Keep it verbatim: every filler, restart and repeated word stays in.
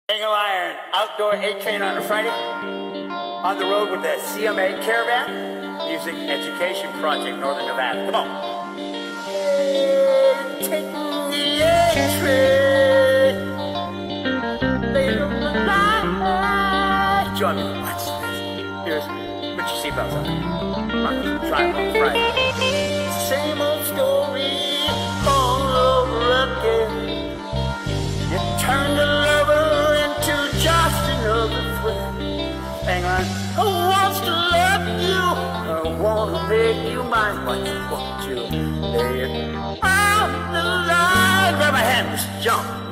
Angle Iron Outdoor eight Train on a Friday. On the road with the C M A Caravan Music Education Project, Northern Nevada. Come on. Take the eight Train. Join me. Watch this. Here's, put your seatbelts on. Come on, try it on Friday. Same old story all over again. You turn the lover into just another friend. Hang on, who wants to love you? I wanna make you mine. What you want to lay it on the line? Grab my hand, let's jump.